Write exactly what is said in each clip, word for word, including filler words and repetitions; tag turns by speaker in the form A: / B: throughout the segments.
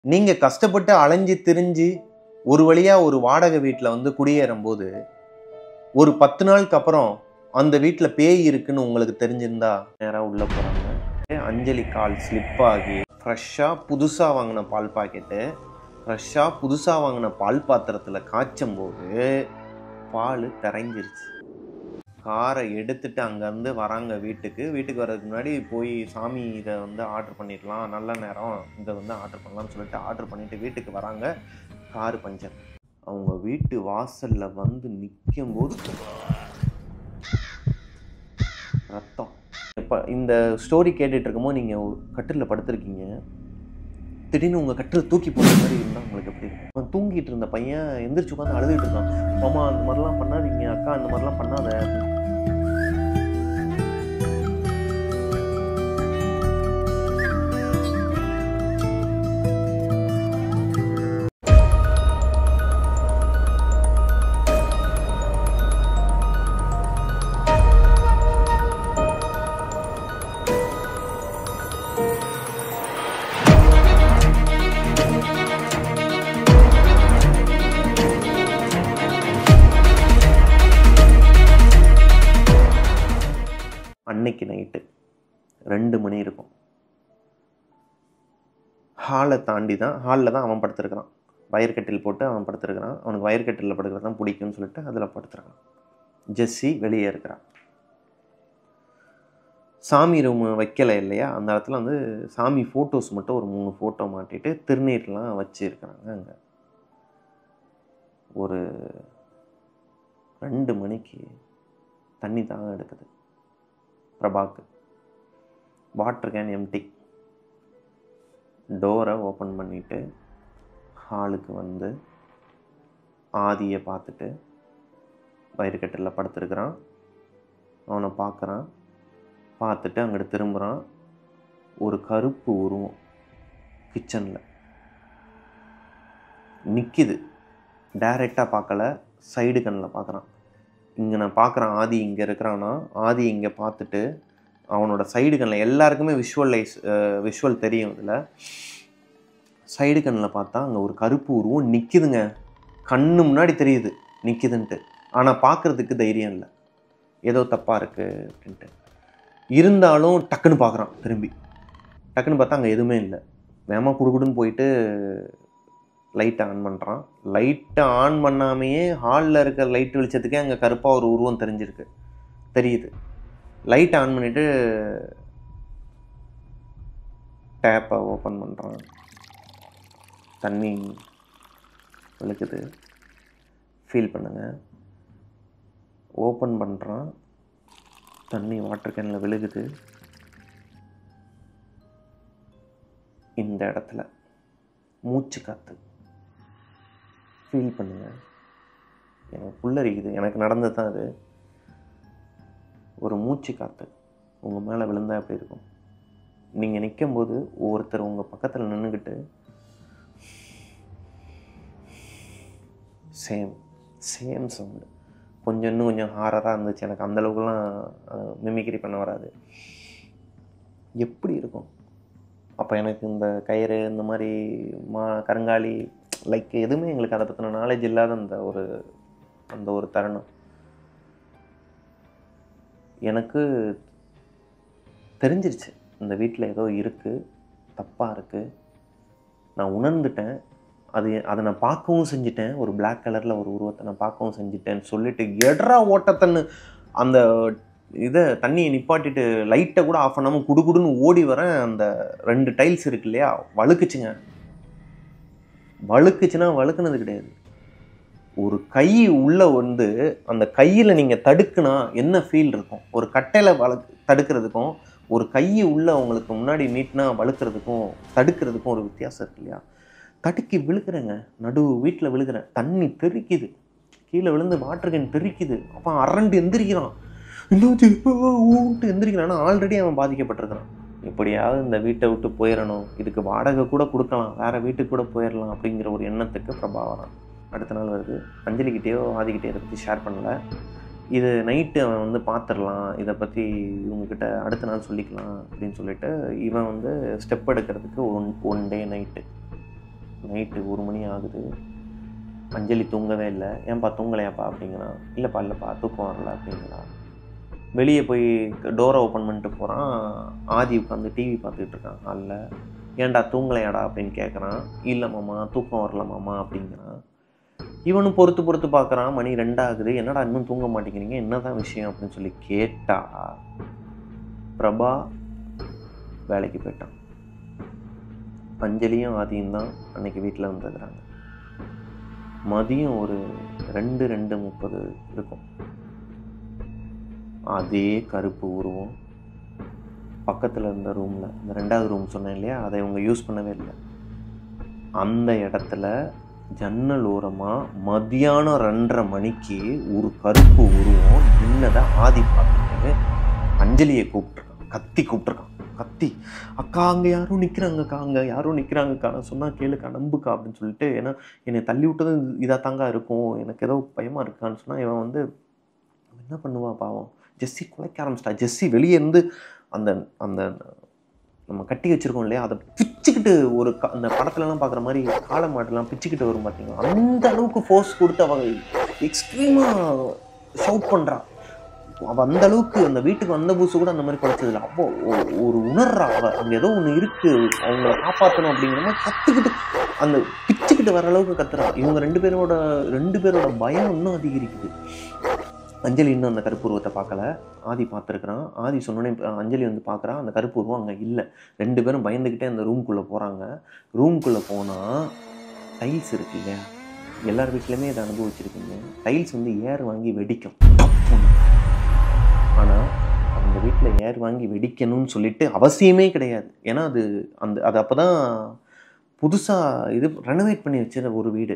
A: நீங்க கஷ்டப்பட்டு அலைஞ்சு திரிஞ்சு ஒரு வழியா ஒரு வாடகை வீட்டுல வந்து குடியேறும்போது ஒரு பத்து நாளுக்கு அப்புறம் அந்த வீட்டுல பேய் இருக்குன்னு உங்களுக்கு தெரிஞ்சிருந்தா நேரா உள்ள போறாங்க. அஞ்சலி கால் ஸ்லிப் ஆகி ஃப்ரெஷ்ஷா புதுசா வாங்கின பால் பாக்கெட்டு ஃப்ரெஷ்ஷா புதுசா வாங்கின பால் பாத்திரத்துல காய்ச்சும் போது பால் திரைஞ்சிருச்சு. காரை எடுத்துட்டு அங்கேருந்து வராங்க வீட்டுக்கு. வீட்டுக்கு வர்றதுக்கு முன்னாடி போய் சாமி இதை வந்து ஆர்டர் பண்ணிடலாம், நல்ல நேரம் இதை வந்து ஆர்டர் பண்ணலாம்னு சொல்லிட்டு ஆர்டர் பண்ணிட்டு வீட்டுக்கு வராங்க. Car puncture. அவங்க வீட்டு வாசல்ல வந்து நிற்கும் போது ரத்தம். இப்போ இந்த ஸ்டோரி கேட்டுட்டு இருக்கும்போது நீங்கள் கட்டிலில் படுத்திருக்கீங்க, திடீர்னு உங்கள் கட்டில் தூக்கி போடுற மாதிரி இருந்தால் உங்களுக்கு எப்படி இருக்கும்? அவன் தூங்கிட்டு இருந்த பையன் எந்திரிச்சு உட்காந்து அழுதுகிட்டு இருக்கான். மாமா அந்த மாதிரிலாம் பண்ணாதீங்க, அக்கா அந்த மாதிரிலாம் பண்ணாத. அன்னைக்கு நைட்டு ரெண்டு மணி இருக்கும். ஹாலை தாண்டி தான் ஹாலில் தான் அவன் படுத்துருக்கிறான். வயர் கட்டில் போட்டு அவன் படுத்துருக்கிறான். அவனுக்கு வயர் கட்டிலில் படுக்கிறது தான் பிடிக்கும்னு சொல்லிட்டு அதில் படுத்துருக்கான். ஜெஸ்ஸி வெளியே இருக்கிறான். சாமி ரூம் வைக்கலை இல்லையா, அந்த இடத்துல வந்து சாமி ஃபோட்டோஸ் மட்டும் ஒரு மூணு ஃபோட்டோ மாட்டிட்டு திருநீர்லாம் வச்சு இருக்கிறாங்க. அங்கே ஒரு ரெண்டு மணிக்கு தண்ணி தாங்க எடுக்குது பிரபாக்கு. Water can empty. டோரை ஓப்பன் பண்ணிவிட்டு ஹாலுக்கு வந்து ஆதியை பார்த்துட்டு வயிறுக்கட்டில் படுத்துருக்கிறான். அவனை பார்க்குறான். பார்த்துட்டு அங்கிட்டு திரும்புகிறான். ஒரு கருப்பு உருவம் கிச்சனில் நிற்கிது. டைரெக்டாக பார்க்கல, சைடு கண்ணில் பார்க்குறான். இங்கே நான் பார்க்குறான் ஆதி இங்கே இருக்கிறான்னா, ஆதி இங்கே பார்த்துட்டு அவனோட சைடு கண்ணில் எல்லாருக்குமே விஷுவலைஸ் விஷுவல் தெரியும். இதில் சைடு கண்ணில் பார்த்தா அங்கே ஒரு கருப்பு உருவம் நிற்கிதுங்க. கண்ணு முன்னாடி தெரியுது நிற்கிதுன்ட்டு. ஆனால் பார்க்குறதுக்கு தைரியம் இல்லை, ஏதோ தப்பாக இருக்குது அப்படின்ட்டு. இருந்தாலும் டக்குன்னு பார்க்குறான். திரும்பி டக்குன்னு பார்த்தா அங்கே எதுவுமே இல்லை. வேகமாக குடுக்குடுன்னு போயிட்டு லைட்டை ஆன் பண்ணுறான். லைட்டை ஆன் பண்ணாமையே ஹாலில் இருக்கிற லைட் வெளிச்சத்துக்கே அங்கே கருப்பாக ஒரு உருவம் தெரிஞ்சிருக்கு, தெரியுது. லைட்டை ஆன் பண்ணிவிட்டு டேப்பை ஓப்பன் பண்ணுறான். தண்ணி விழுக்குது. ஃபீல் பண்ணுங்க. ஓப்பன் பண்ணுறான். தண்ணி வாட்டர் கேனில் விழுகுது. இந்த இடத்துல மூச்சு காற்று. ஃபீல் பண்ணுங்க. எனக்கு புல்லரிக்குது. எனக்கு நடந்தது தான் அது. ஒரு மூச்சு காற்று உங்கள் மேலே விழுந்தால் எப்படி இருக்கும்? நீங்கள் நிற்கும்போது ஒருத்தர் உங்கள் பக்கத்தில் நின்றுக்கிட்டு சேம் சேம் சவுண்டு. கொஞ்சம் இன்னும் கொஞ்சம் ஹாரராக இருந்துச்சு. எனக்கு அந்தளவுக்குலாம் மிமிக்ரி பண்ண வராது. எப்படி இருக்கும்? அப்போ எனக்கு இந்த கயிறு இந்த மாதிரி மா கருங்காலி லைக் எதுவுமே எங்களுக்கு அதை பற்றின நாலேஜ் இல்லாத அந்த ஒரு அந்த ஒரு தருணம் எனக்கு தெரிஞ்சிருச்சு. இந்த வீட்டில் ஏதோ இருக்குது, தப்பாக இருக்குது. நான் உணர்ந்துட்டேன். அது அதை நான் பார்க்கவும் செஞ்சுட்டேன். ஒரு பிளாக் கலரில் ஒரு உருவத்தை நான் பார்க்கவும் செஞ்சுட்டேன்னு சொல்லிட்டு எட்ரா ஓட்டத்தன்னு அந்த இதை தண்ணியை நிப்பாட்டிட்டு லைட்டை கூட ஆஃப் பண்ணாமல் குடுகுடுன்னு ஓடி வரேன். அந்த ரெண்டு டைல்ஸ் இருக்கு இல்லையா, வழுக்குச்சுங்க. வழுக்குச்சுன்னா வழுக்குனது கிடையாது. ஒரு கை உள்ளே வந்து அந்த கையில் நீங்கள் தடுக்குனா என்ன ஃபீல் இருக்கும்? ஒரு கட்டையில் வள தடுக்கிறதுக்கும் ஒரு கையை உள்ளே உங்களுக்கு முன்னாடி நீட்டினா வழுக்கிறதுக்கும் தடுக்கிறதுக்கும் ஒரு வித்தியாசம் இருக்கு இல்லையா? தடுக்கி விழுக்கிறேங்க. நடு வீட்டில் விழுகிறேன். தண்ணி தெறிக்குது. கீழே விழுந்து வாட்டர் கேன் தெறிக்குது. அப்போ அரண்டு எந்திரிக்கிறான். இன்னொரு ஊட்டு எந்திரிக்கிறான்னா ஆல்ரெடி அவன் பாதிக்கப்பட்டிருக்கிறான். எப்படியாவது இந்த வீட்டை விட்டு போயிடணும், இதுக்கு வாடகை கூட கொடுக்கலாம், வேறு வீட்டுக்கு கூட போயிடலாம் அப்படிங்கிற ஒரு எண்ணத்துக்கு பிரபா வரான். அடுத்த நாள் வருது. அஞ்சலிக்கிட்டேயோ ஆதிக்கிட்டேயோ இதை பற்றி ஷேர் பண்ணலை. இது நைட்டு அவன் வந்து பார்த்துடலாம், இதை பற்றி இவங்கக்கிட்ட அடுத்த நாள் சொல்லிக்கலாம் அப்படின்னு சொல்லிட்டு இவன் வந்து ஸ்டெப் எடுக்கிறதுக்கு one one day night night ஒரு மணி ஆகுது. அஞ்சலி தூங்கவே இல்லை. ஏன்பா தூங்கலையாப்பா அப்படிங்கிறான். இல்லைப்பா இல்லைப்பா தூக்கம் வரல அப்படிங்கிறான். வெளியே போய் டோரை ஓப்பன் பண்ணிட்டு போகிறான். ஆதி உட்காந்து டிவி பார்த்துக்கிட்டு இருக்கான் ஹாலில். ஏன்டா தூங்கலையாடா அப்படின்னு கேட்குறான். இல்லை மாமா தூக்கம் வரல மாமா அப்படிங்கிறான். இவனும் பொறுத்து பொறுத்து பார்க்குறான். மணி ரெண்டாகுது. என்னடா இன்னும் தூங்க மாட்டேங்கிறீங்க, என்னதான் விஷயம் அப்படின்னு சொல்லி கேட்டா பிரபா வேலைக்கு போயிட்டான். அஞ்சலியும் ஆதியும் தான் அன்னைக்கு வீட்டில் வந்துருக்குறாங்க. மதியம் ஒரு ரெண்டு ரெண்டு முப்பது இருக்கும். அதே கருப்பு உருவம் பக்கத்தில் இருந்த ரூமில், இந்த ரெண்டாவது ரூம் சொன்னேன் இல்லையா, அதை இவங்க யூஸ் பண்ணவே இல்லை. அந்த இடத்துல ஜன்னல் ஓரமாக மதியானம் ரெண்டரை மணிக்கு ஒரு கருப்பு உருவம் நின்னதை ஆதி பார்த்துட்டு அஞ்சலியை கூப்பிட்டுருக்கான். கத்தி கூப்பிட்டுருக்கான். கத்தி, அக்கா அங்கே யாரும் நிற்கிறாங்கக்கா, அங்கே யாரும் நிற்கிறாங்கக்கா, நான் சொன்னால் கேளுக்கா, நம்புக்கா அப்படின்னு சொல்லிட்டு. ஏன்னா என்னை தள்ளி விட்டது இதாக தாங்க இருக்கும், எனக்கு ஏதோ பயமாக இருக்கான்னு சொன்னால் இவன் வந்து என்ன பண்ணுவா பாவம். ஜெஸ்ஸி குலைக்க ஆரம்பிச்சிட்டா. ஜெஸ்ஸி வெளியே இருந்து அந்த அந்த நம்ம கட்டி வச்சுருக்கோம் இல்லையா, அதை பிச்சுக்கிட்டு ஒரு க அந்த படத்துலலாம் பார்க்குற மாதிரி காளை மாட்டெல்லாம் பிச்சுக்கிட்டு வரும் பார்த்தீங்களா, அந்த அளவுக்கு ஃபோர்ஸ் கொடுத்து அவள் எக்ஸ்ட்ரீமாக ஷவுட் பண்ணுறான். அவள் அந்த அளவுக்கு அந்த வீட்டுக்கு வந்த பூசு கூட அந்த மாதிரி குறைச்சதில்லை. அப்போ ஒரு உணர்றா அவள் அங்கே ஏதோ ஒன்று இருக்குது, அவங்கள காப்பாற்றணும் அப்படிங்கிற மாதிரி கற்றுக்கிட்டு அந்த பிச்சுக்கிட்டு வர அளவுக்கு கத்துறா. இவங்க ரெண்டு பேரோட ரெண்டு பேரோட பயம் இன்னும் அதிகரிக்குது. அஞ்சலி இன்னும் அந்த கருப்பு உருவத்தை பார்க்கல. ஆதி பார்த்துருக்குறான். ஆதி சொன்னோன்னே அஞ்சலி வந்து பார்க்குறான். அந்த கருப்பு உருவம் அங்கே இல்லை. ரெண்டு பேரும் பயந்துக்கிட்டே அந்த ரூம்குள்ளே போகிறாங்க. ரூம்குள்ளே போனால் டைல்ஸ் இருக்கு இல்லையா, எல்லார் வீட்லையுமே இதை அனுபவிச்சிருக்கீங்க. டைல்ஸ் வந்து ஏர் வாங்கி வெடிக்கும். ஆனால் அந்த வீட்டில் ஏர் வாங்கி வெடிக்கணும்னு சொல்லிட்டு அவசியமே கிடையாது. ஏன்னா அது அந்த அது அப்போ தான் புதுசாக இது ரெனோவேட் பண்ணி வச்சுற ஒரு வீடு.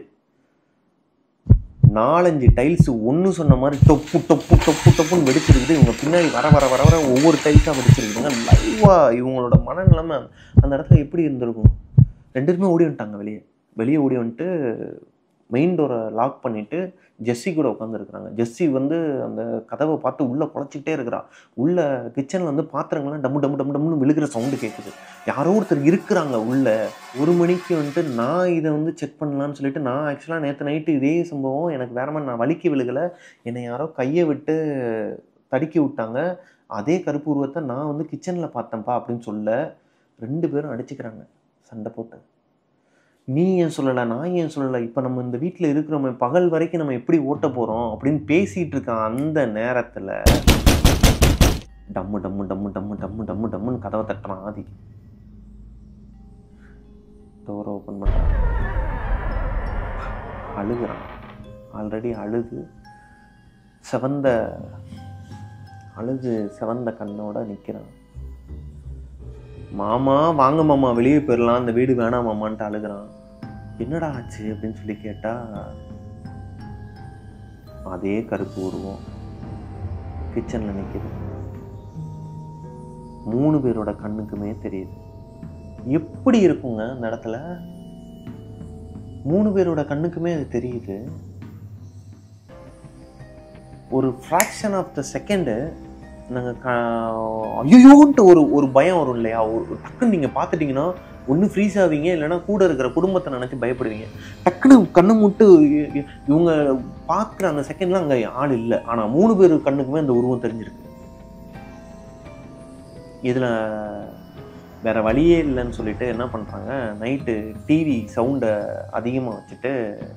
A: நாலஞ்சு டைல்ஸு ஒன்று சொன்ன மாதிரி டொப்பு டொப்பு டொப்பு டொப்புன்னு வெடிச்சிருக்குது. இவங்க பின்னாடி வர வர வர வர ஒவ்வொரு டைல்ஸாக வெடிச்சிருக்குதுங்க. லைவாக இவங்களோட மனநிலைமை அந்த இடத்துல எப்படி இருந்திருக்கும். ரெண்டு பேருமே ஓடி வந்துட்டாங்க வெளியே. வெளியே ஓடி வந்துட்டு மெயின் டோரை லாக் பண்ணிவிட்டு ஜெஸ்ஸி கூட உட்காந்துருக்குறாங்க. ஜெஸ்ஸி வந்து அந்த கதவை பார்த்து உள்ளே குழச்சிக்கிட்டே இருக்கிறா. உள்ளே கிச்சனில் வந்து பாத்திரங்கள்லாம் டம்மு டம்மு டம்மு டம்னு விழுகிற சவுண்டு கேட்குது. யாரோ ஒருத்தர் இருக்கிறாங்க உள்ளே. ஒரு மணிக்கு வந்துட்டு நான் இதை வந்து செக் பண்ணலான்னு சொல்லிட்டு, நான் ஆக்சுவலாக நேற்று நைட்டு இதே சம்பவம் எனக்கு வேற மாதிரி, நான் வலிக்கு விழுகலை, என்னை யாரோ கையை விட்டு தடுக்கி விட்டாங்க, அதே கருப்பு உருவத்தை நான் வந்து கிச்சனில் பார்த்தேன்ப்பா அப்படின்னு சொல்ல ரெண்டு பேரும் அடிச்சுக்கிறாங்க சண்டை போட்டு. நீ ஏன் சொல்லலை, நான் ஏன் சொல்லலை, இப்போ நம்ம இந்த வீட்டில் இருக்கிறோமே, பகல் வரைக்கும் நம்ம எப்படி ஓட்ட போகிறோம் அப்படின்னு பேசிகிட்டு இருக்கான். அந்த நேரத்தில் டம்மு டம்மு டம்மு டம்மு டம்மு டம்மு டம்முன்னு கதவை தட்டுறான் ஆதி. டோரை ஓப்பன் பண்ணுறான். அழுகுறான். ஆல்ரெடி அழுது செவந்த அழுது செவந்த கண்ணோட நிற்கிறான். மாமா வாங்க மாமா வெளியே போயிடலாம், அந்த வீடு வேணாம் மாமான்ட்டு அழுகிறான். என்னடா ஆச்சு அப்படின்னு சொல்லி கேட்டா அதே கருப்பு உருவம் கிச்சன்ல நிக்குது. மூணு பேரோட கண்ணுக்குமே தெரியுது. எப்படி இருக்குங்க அந்த இடத்துல? மூணு பேரோட கண்ணுக்குமே அது தெரியுது. ஒரு ஃப்ராக்ஷன் ஆஃப் த செகண்டு நாங்கள் க ஐயோன்ட்டு ஒரு ஒரு பயம் வரும் இல்லையா, ஒரு டக்குன்னு நீங்கள் பார்த்துட்டிங்கன்னா ஒன்று ஃப்ரீஸ் ஆவீங்க, இல்லைன்னா கூட இருக்கிற குடும்பத்தை நினச்சி பயப்படுவீங்க. டக்குன்னு கண்ணு மூட்டு இவங்க பார்க்குற அந்த செகண்ட்லாம் அங்கே ஆள் இல்லை. ஆனால் மூணு பேர் கண்ணுக்குமே அந்த உருவம் தெரிஞ்சிருக்கு. இதில் வேற வழியே இல்லைன்னு சொல்லிட்டு என்ன பண்ணுறாங்க, நைட்டு டிவி சவுண்டை அதிகமாக வச்சுட்டு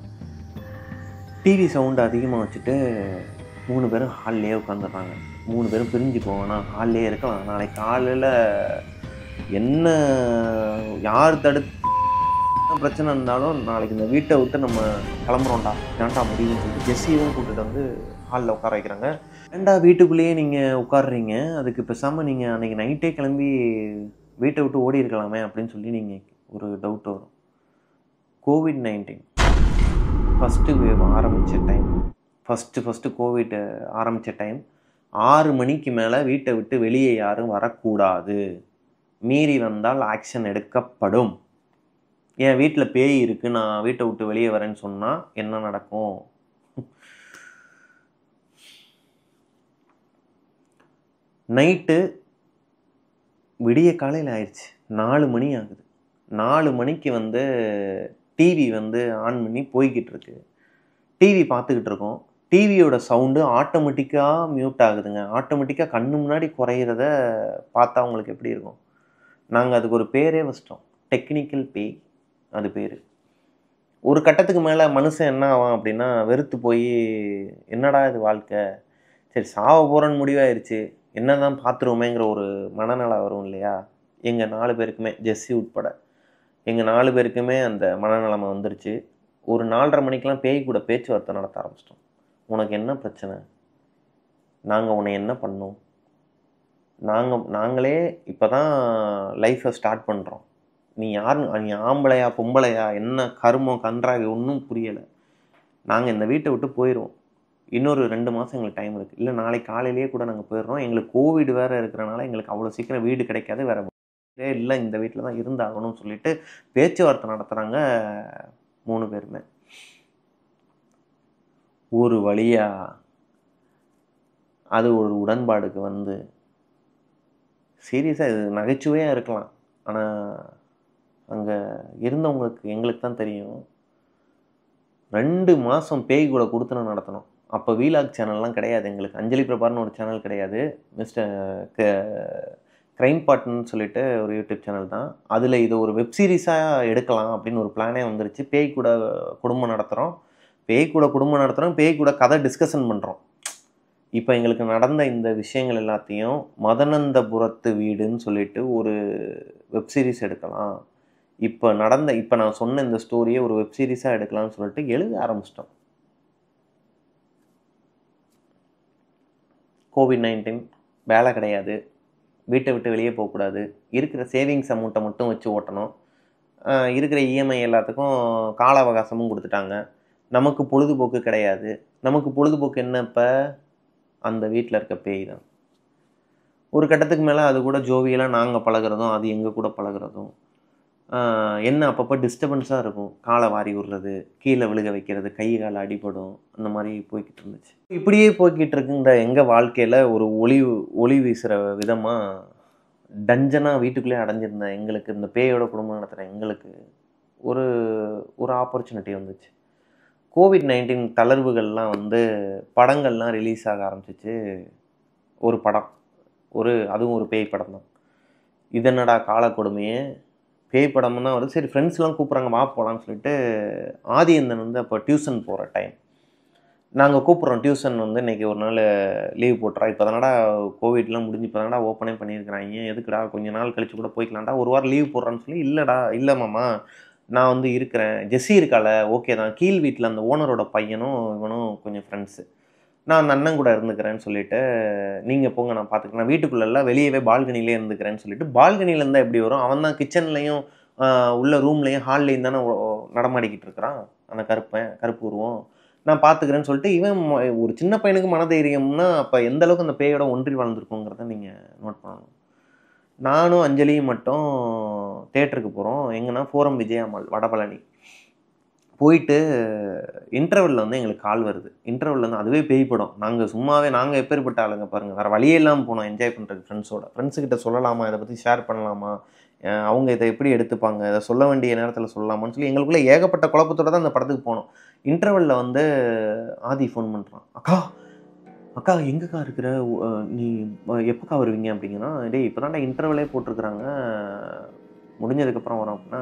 A: டிவி சவுண்டை அதிகமாக வச்சுட்டு மூணு பேரும் ஹால்லேயே உட்காந்துடுறாங்க. மூணு பேரும் பிரிஞ்சு போவோம்னா ஹால்லேயே இருக்கலாம், நாளைக்கு காலையில் என்ன யார் தடுத்து பிரச்சனை இருந்தாலும் நாளைக்கு இந்த வீட்டை விட்டு நம்ம கிளம்புறோம்டா, ஏன்டா முடியும்னு சொல்லிட்டு ஜெஸ்ஸியும் கூப்பிட்டு வந்து ஹாலில் உட்கார வைக்கிறாங்க. ஏன்டா வீட்டுக்குள்ளேயே நீங்கள் உட்காடுறீங்க, அதுக்கு பேசாமல் நீங்கள் அன்றைக்கி நைட்டே கிளம்பி வீட்டை விட்டு ஓடி இருக்கலாமே அப்படின்னு சொல்லி நீங்கள் ஒரு டவுட் வரும். கோவிட் நைன்டீன் ஃபஸ்ட்டு வேவ் ஆரம்பித்த டைம், ஃபஸ்ட்டு ஃபஸ்ட்டு கோவிட் ஆரம்பித்த டைம், ஆறு மணிக்கு மேலே வீட்டை விட்டு வெளியே யாரும் வரக்கூடாது, மீறி வந்தால் ஆக்ஷன் எடுக்கப்படும். என் வீட்டில் பேய் இருக்குது, நான் வீட்டை விட்டு வெளியே வரேன்னு சொன்னால் என்ன நடக்கும்? நைட்டு விடிய காலையில் ஆயிடுச்சு, நாலு மணி ஆகுது. நாலு மணிக்கு வந்து டிவி வந்து ஆன் பண்ணி போய்கிட்டு இருக்கு. டிவி பார்த்துக்கிட்டு இருக்கோம். டிவியோட சவுண்டு ஆட்டோமேட்டிக்காக மியூட் ஆகுதுங்க. ஆட்டோமேட்டிக்காக கண்ணு முன்னாடி குறையிறத பார்த்தா உங்களுக்கு எப்படி இருக்கும்? நாங்கள் அதுக்கு ஒரு பேரே வச்சிட்டோம். டெக்னிக்கல் பேய் அது பேர். ஒரு கட்டத்துக்கு மேலே மனுஷன் என்ன ஆவான் அப்படின்னா, வெறுத்து போய் என்னடா இது வாழ்க்கை, சரி சாவ போகிறோன்னு முடிவாயிருச்சு, என்ன தான் பார்த்துருவோமேங்கிற ஒரு மனநலம் வரும் இல்லையா? எங்கள் நாலு பேருக்குமே, ஜெஸ்ஸி உட்பட எங்கள் நாலு பேருக்குமே அந்த மனநிலைமை வந்துருச்சு. ஒரு நாலரை மணிக்கெலாம் பேய் கூட பேச்சுவார்த்தை நடத்த ஆரம்பிச்சிட்டோம். உனக்கு என்ன பிரச்சனை? நாங்கள் உன்னை என்ன பண்ணோம்? நாங்கள் நாங்களே இப்போ தான் லைஃப்பை ஸ்டார்ட் பண்ணுறோம். நீ யார்? நீ ஆம்பளையா பொம்பளையா, என்ன கருமம் கன்றாவி ஒன்றும் புரியலை. நாங்கள் இந்த வீட்டை விட்டு போயிடுவோம். இன்னொரு ரெண்டு மாதம் எங்களுக்கு டைம் இருக்குது. இல்லை நாளைக்கு காலையிலேயே கூட நாங்கள் போயிடுறோம். எங்களுக்கு கோவிட் வேறு இருக்கிறனால எங்களுக்கு அவ்வளோ சீக்கிரம் வீடு கிடைக்காது, வேறு இல்லை இந்த வீட்டில் தான் இருந்தாகணும்னு சொல்லிட்டு பேச்சுவார்த்தை நடத்துகிறாங்க மூணு பேருமே. ஒரு வழியாக அது ஒரு உடன்பாடுக்கு வந்து, சீரியஸாக இது நகைச்சுவையாக இருக்கலாம், ஆனால் அங்கே இருந்தவங்களுக்கு எங்களுக்கு தான் தெரியும். ரெண்டு மாதம் பேய் கூட கொடுத்துன நடத்தணும். அப்போ வீலாக் சேனல்லாம் கிடையாது எங்களுக்கு. அஞ்சலி பிரபார்னு ஒரு சேனல் கிடையாது. மிஸ்டர் க்ரைம் பார்ட்னர்னு சொல்லிட்டு ஒரு யூடியூப் சேனல் தான். அதில் இது ஒரு வெப் சீரிஸாக எடுக்கலாம் அப்படின்னு ஒரு பிளானே வந்துருச்சு. பேய் கூட குடும்பம் நடத்துகிறோம், பேய் கூட குடும்பம் நடத்துகிறோம், பேய் கூட கதை டிஸ்கஷன் பண்ணுறோம். இப்போ எங்களுக்கு நடந்த இந்த விஷயங்கள் எல்லாத்தையும் மதனந்தபுரத்து வீடுன்னு சொல்லிட்டு ஒரு வெப் சீரிஸ் எடுக்கலாம். இப்போ நடந்த இப்போ நான் சொன்ன இந்த ஸ்டோரியை ஒரு வெப் சீரிஸாக எடுக்கலாம்னு சொல்லிட்டு எழுத ஆரம்பிச்சிட்டோம். கோவிட் நைன்டீன், வேலை கிடையாது, வீட்டை விட்டு வெளியே போகக்கூடாது, இருக்கிற சேவிங்ஸ் அமௌண்ட்டை மட்டும் வச்சு ஓட்டணும், இருக்கிற இஎம்ஐ எல்லாத்துக்கும் கால அவகாசமும் கொடுத்துட்டாங்க. நமக்கு பொழுதுபோக்கு கிடையாது. நமக்கு பொழுதுபோக்கு என்ன? இப்போ அந்த வீட்டில் இருக்க பேய் தான். ஒரு கட்டத்துக்கு மேலே அது கூட ஜோவியெல்லாம் நாங்கள் பழகிறதும் அது எங்கள் கூட பழகிறதும் என்ன அப்பப்போ டிஸ்டர்பன்ஸாக இருக்கும். காலை வாரி விடுறது, கீழே விழுக வைக்கிறது, கை காலை அடிபடும், அந்த மாதிரி போய்கிட்டு இருந்துச்சு. இப்படியே போய்கிட்டு இருக்குங்கிற எங்கள் வாழ்க்கையில் ஒரு ஒளி ஒளி வீசுகிற விதமாக டஞ்சனாக வீட்டுக்குள்ளே அடைஞ்சிருந்தேன் எங்களுக்கு, இந்த பேயோட குடும்பம் நடத்துகிற எங்களுக்கு ஒரு ஒரு ஆப்பர்ச்சுனிட்டி வந்துச்சு. கோவிட் நைன்டீன் தளர்வுகள்லாம் வந்து படங்கள்லாம் ரிலீஸ் ஆக ஆரம்பிச்சிச்சு. ஒரு படம், ஒரு அதுவும் ஒரு பேய் படம் தான். இதனடா கால கொடுமையே, பேய் படம்னா வருது. சரி ஃப்ரெண்ட்ஸ்லாம் கூப்பிட்றாங்க வா போகலான்னு சொல்லிட்டு, ஆதியந்தன் வந்து அப்போ டியூஷன் போகிற டைம். நாங்கள் கூப்பிட்றோம் டியூஷன் வந்து இன்றைக்கி ஒரு நாள் லீவ் போட்டுறா, இப்போ தானடா கோவிட்லாம் முடிஞ்சு இப்போ தானடா ஓப்பனே பண்ணியிருக்கிறாங்க, எதுக்குடா கொஞ்சம் நாள் கழிச்சு கூட போய்க்கலாம்டா, ஒரு வாரம் லீவ் போடுறான்னு சொல்லி. இல்லைடா இல்லை மாமா நான் வந்து இருக்கிறேன், ஜெஸ்ஸி இருக்கால ஓகே தான், கீழ் வீட்டில் அந்த ஓனரோட பையனும் இவனும் கொஞ்சம் ஃப்ரெண்ட்ஸு, நான் அந்த அண்ணன் கூட இருந்துக்கிறேன்னு சொல்லிவிட்டு, நீங்கள் போங்க நான் பார்த்துக்கிறேன், நான் வீட்டுக்குள்ளெல்லாம் வெளியவே பால்கனிலே இருந்துக்கிறேன்னு சொல்லிட்டு, பால்கனியில் இருந்தால் எப்படி வரும், அவன் தான் கிச்சன்லேயும் உள்ள ரூம்லேயும் ஹால்லேயும் தானே நடமாடிக்கிட்டு இருக்கிறான் அந்த கருப்பன் கருப்பு உருவம், நான் பார்த்துக்கிறேன்னு சொல்லிட்டு, இவன் ஒரு சின்ன பையனுக்கு மனதைரியம்னா அப்போ எந்த அளவுக்கு அந்த பேயோட ஒன்றி வாழ்ந்துருக்குங்கிறத நீங்கள் நோட் பண்ணணும். நானும் அஞ்சலியும் மட்டும் தேட்டருக்கு போகிறோம். எங்கன்னா ஃபோரம் விஜயாமால் வடபழனி போயிட்டு இன்டர்வெல்லில் வந்து எங்களுக்கு கால் வருது. இன்டர்வெல்லில் வந்து அதுவே பேய் படம். நாங்கள் சும்மாவே நாங்கள் எப்பேற்பட்ட ஆளுங்க பாருங்கள், வேறு வழியே இல்லாமல் போனோம் என்ஜாய் பண்ணுறது ஃப்ரெண்ட்ஸோட. ஃப்ரெண்ட்ஸுக்கிட்ட சொல்லலாமா, இதை பற்றி ஷேர் பண்ணலாமா, அவங்க இதை எப்படி எடுத்துப்பாங்க, இதை சொல்ல வேண்டிய நேரத்தில் சொல்லலாமான்னு சொல்லி எங்களுக்குள்ளே ஏகப்பட்ட குழப்பத்தோடு தான் அந்த படத்துக்கு போனோம். இன்டர்வெல்லில் வந்து ஆதி ஃபோன் பண்ணுறான், அக்கா அக்கா எங்கக்கா இருக்கிற, நீ எப்போக்கா வருவீங்க அப்படிங்கன்னா, டேய் இப்போ தான்டா இன்டர்வெல்லே போட்டிருக்குறாங்க, முடிஞ்சதுக்கப்புறம் வரோம் அப்படின்னா,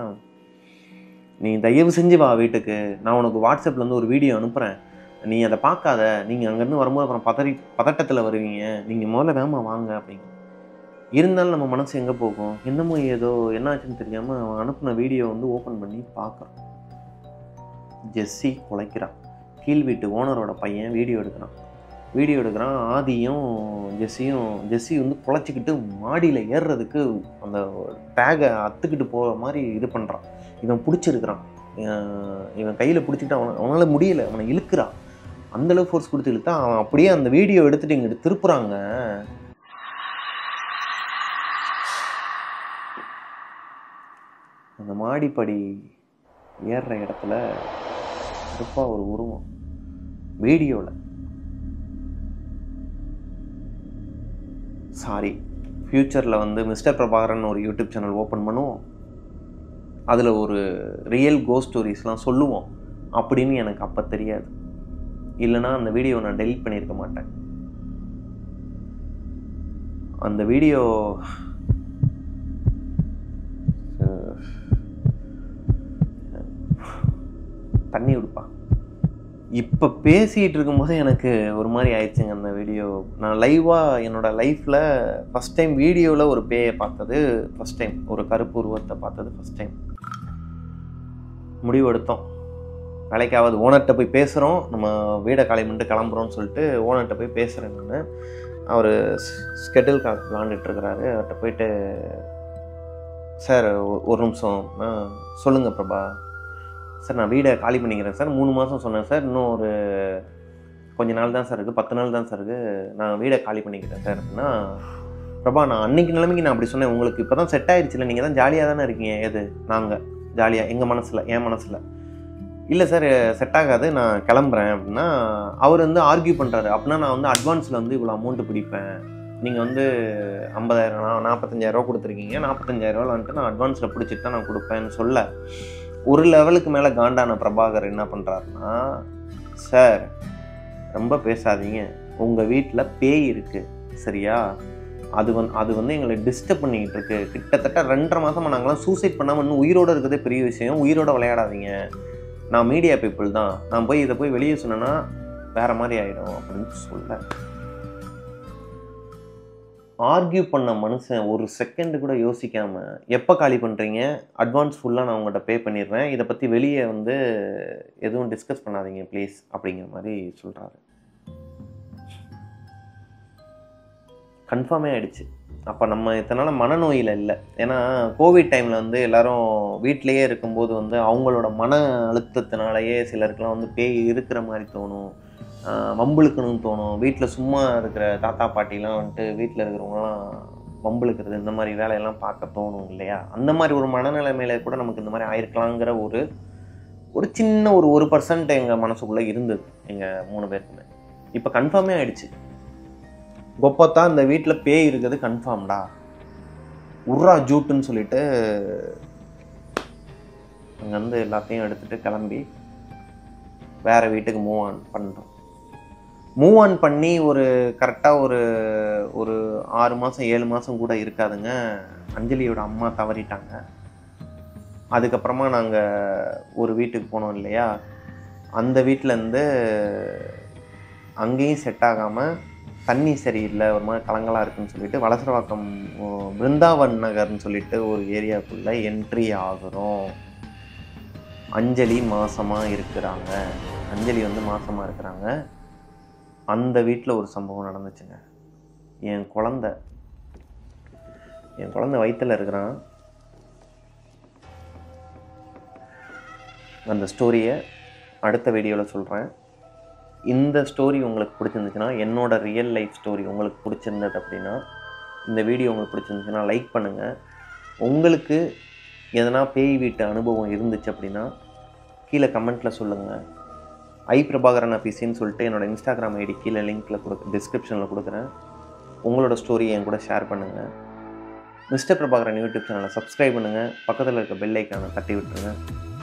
A: நீ தயவு செஞ்சு வா வீட்டுக்கு, நான் உனக்கு வாட்ஸ்அப்பில் வந்து ஒரு வீடியோ அனுப்புகிறேன், நீ அதை பார்க்காத, நீங்கள் அங்கேருந்து வரும்போது அப்புறம் பதறி பதட்டத்தில் வருவீங்க, நீங்கள் முதல்ல வேமா வாங்க அப்படிங்க. இருந்தாலும் நம்ம மனசு எங்கே போகும், என்னமோ ஏதோ என்னாச்சுன்னு தெரியாமல் அவன் அனுப்பின வீடியோ வந்து ஓப்பன் பண்ணி பார்க்குறான். ஜெஸ்ஸி குலைக்கிறான், கீழ் வீட்டு ஓனரோட பையன் வீடியோ எடுக்கிறான் வீடியோ எடுக்கிறான் ஆதியும் ஜெஸ்ஸியும் ஜெஸ்ஸி வந்து குலைச்சிக்கிட்டு மாடியில் ஏறுறதுக்கு அந்த டேகை அத்துக்கிட்டு போகிற மாதிரி இது பண்ணுறான். இவன் பிடிச்சிருக்கிறான், இவன் கையில் பிடிச்சிக்கிட்டு அவன் அவனால் முடியலை, அவனை இழுக்கிறான், அந்தளவு ஃபோர்ஸ் கொடுத்து இழுத்தா அவன் அப்படியே அந்த வீடியோ எடுத்துகிட்டு இங்கிட்டு திருப்புறாங்க. அந்த மாடிப்படி ஏறுற இடத்துல கருப்பாக ஒரு உருவம் வீடியோவில், சாரி ஃப்யூச்சரில் வந்து மிஸ்டர் பிரபாகரன் ஒரு யூடியூப் சேனல் ஓப்பன் பண்ணுவோம், அதில் ஒரு ரியல் கோஸ்ட் ஸ்டோரிஸ்லாம் சொல்லுவோம் அப்படின்னு எனக்கு அப்போ தெரியாது. இல்லைனா அந்த வீடியோ நான் டெலீட் பண்ணியிருக்க மாட்டேன். அந்த வீடியோ தண்ணி விடுப்பா. இப்போ பேசிகிட்டு இருக்கும்போது எனக்கு ஒரு மாதிரி ஆயிடுச்சுங்க அந்த வீடியோ. நான் லைவாக என்னோடய லைஃப்பில் ஃபஸ்ட் டைம் வீடியோவில் ஒரு பேயை பார்த்தது ஃபஸ்ட் டைம், ஒரு கருப்பு உருவத்தை பார்த்தது ஃபஸ்ட் டைம். முடிவு எடுத்தோம், வேலைக்காவது ஓனர்கிட்ட போய் பேசுகிறோம், நம்ம வீடை காலி பண்ணிட்டு கிளம்புறோன்னு சொல்லிட்டு ஓனர்கிட்ட போய் பேசுகிறேன். நான் அவர் ஸ்கெட்டில் காக் விளாண்டுட்டுருக்கிறாரு. அவர்கிட்ட போயிட்டு, சார் ஒரு நிமிஷம் சொல்லுங்கள் பிரபா. சார் நான் வீடை காலி பண்ணிக்கிறேன் சார், மூணு மாதம் சொன்னேன் சார், இன்னும் ஒரு கொஞ்ச நாள் தான் சார் இருக்குது, பத்து நாள் தான் சார் இருக்குது, நான் வீடை காலி பண்ணிக்கிறேன் சார் அப்படின்னா, பிரபா நான் அன்றைக்கி நிலைமைக்கு நான் அப்படி சொன்னேன், உங்களுக்கு இப்போ தான் செட் ஆகிடுச்சு இல்லை, நீங்கள் தான் ஜாலியாக தானே இருக்கீங்க. எது நாங்கள் ஜாலியாக எங்கள் மனசில், என் மனசில் இல்லை சார் செட் ஆகாது, நான் கிளம்புறேன் அப்படின்னா, அவர் வந்து ஆர்கியூ பண்ணுறாரு. அப்படின்னா நான் வந்து அட்வான்ஸில் வந்து இவ்வளோ அமௌண்ட்டு பிடிப்பேன், நீங்கள் வந்து ஐம்பதாயிரம் நாற்பத்தஞ்சாயிரரூவா கொடுத்துருக்கீங்க, நாற்பத்தஞ்சாயிரரூவா வந்துட்டு நான் அட்வான்ஸில் பிடிச்சிட்டு தான் நான் கொடுப்பேன்னு சொல்ல, ஒரு லெவலுக்கு மேலே காண்டான பிரபாகர் என்ன பண்ணுறாருன்னா, சார் ரொம்ப பேசாதீங்க, உங்கள் வீட்டில் பேய் இருக்குது சரியா, அது வந்து அது வந்து எங்களை டிஸ்டர்ப் பண்ணிக்கிட்டு இருக்கு, கிட்டத்தட்ட ரெண்டரை மாதமாக நாங்களாம் சூசைட் பண்ணாமல் இன்னும் உயிரோடு இருக்கிறதே பெரிய விஷயம், உயிரோட விளையாடாதீங்க, நான் மீடியா பீப்புள் தான், நான் போய் இதை போய் வெளியே சொன்னேன்னா வேறு மாதிரி ஆகிடும் அப்படின்னு சொல்ல, ஆர்கியூ பண்ண மனுஷன் ஒரு செகண்டு கூட யோசிக்காமல், எப்போ காலி பண்ணுறீங்க, அட்வான்ஸ் ஃபுல்லாக நான் உங்கள்கிட்ட பே பண்ணிடுறேன், இதை பற்றி வெளியே வந்து எதுவும் டிஸ்கஸ் பண்ணாதீங்க ப்ளீஸ் அப்படிங்கிற மாதிரி சொல்கிறாரு. கன்ஃபார்மே ஆகிடுச்சு. அப்போ நம்ம இத்தனால மனநோயில் இல்லை. ஏன்னா கோவிட் டைமில் வந்து எல்லோரும் வீட்டிலையே இருக்கும்போது வந்து அவங்களோட மன அழுத்தத்தினாலேயே சிலருக்குலாம் வந்து பேய் இருக்கிற மாதிரி தோணும், வம்புழுக்கணும்னு தோணும். வீட்டில் சும்மா இருக்கிற தாத்தா பாட்டிலாம் வந்துட்டு வீட்டில் இருக்கிறவங்களாம் வம்புழுக்கிறது இந்த மாதிரி வேலையெல்லாம் பார்க்க தோணும் இல்லையா? அந்த மாதிரி ஒரு மனநிலைமையில கூட நமக்கு இந்த மாதிரி ஆயிருக்கலாங்கிற ஒரு ஒரு சின்ன ஒரு ஒரு பர்சன்ட் எங்கள் மனசுக்குள்ளே இருந்தது எங்கள் மூணு பேருக்குமே. இப்போ கன்ஃபார்மே ஆகிடுச்சு. கொப்பத்தா இந்த வீட்டில் பேய் இருக்கிறது கன்ஃபார்ம்டா, உர்ரா ஜூட்டுன்னு சொல்லிட்டு அங்கேருந்து எல்லாத்தையும் எடுத்துகிட்டு கிளம்பி வேறு வீட்டுக்கு மூவ் ஆன் பண்ணுறோம். மூவ் ஆன் பண்ணி ஒரு கரெக்டாக ஒரு ஒரு ஆறு மாதம் ஏழு மாதம் கூட இருக்காதுங்க, அஞ்சலியோட அம்மா தவறிட்டாங்க. அதுக்கப்புறமா நாங்கள் ஒரு வீட்டுக்கு போனோம் இல்லையா, அந்த வீட்டிலேருந்து அங்கேயும் செட் ஆகாமல் தண்ணி சரியில்லை, ஒரு மாதிரி கலங்கலாக இருக்குதுன்னு சொல்லிட்டு வலசரவாக்கம் பிருந்தாவன் நகர்னு சொல்லிட்டு ஒரு ஏரியாவுக்குள்ளே என்ட்ரி ஆகுறோம். அஞ்சலி மாசமாக இருக்கிறாங்க, அஞ்சலி வந்து மாசமாக இருக்கிறாங்க. அந்த வீட்டில் ஒரு சம்பவம் நடந்துச்சுங்க. என் குழந்த என் குழந்தை வயிற்றில் இருக்கிறான். அந்த ஸ்டோரியை அடுத்த வீடியோவில் சொல்கிறேன். இந்த ஸ்டோரி உங்களுக்கு பிடிச்சிருந்துச்சுன்னா, என்னோடய ரியல் லைஃப் ஸ்டோரி உங்களுக்கு பிடிச்சிருந்தது அப்படின்னா, இந்த வீடியோ உங்களுக்கு பிடிச்சிருந்துச்சுன்னா லைக் பண்ணுங்கள். உங்களுக்கு எதனா பேய் வீட்டு அனுபவம் இருந்துச்சு அப்படின்னா கீழே கமெண்ட்டில் சொல்லுங்கள். ஐ பிரபாகரன் அபிசின்னு சொல்லிட்டு என்னோடய இன்ஸ்டாகிராம் ஐடி கீழே லிங்க்கில் கொடுக்க டிஸ்கிரிப்ஷனில் கொடுக்குறேன். உங்களோட ஸ்டோரியை என் கூட ஷேர் பண்ணுங்கள். மிஸ்டர் பிரபாகரன் யூடியூப் சேனலை சப்ஸ்கிரைப் பண்ணுங்கள். பக்கத்தில் இருக்க பெல் ஐக்கானை தட்டி விட்டுருங்க.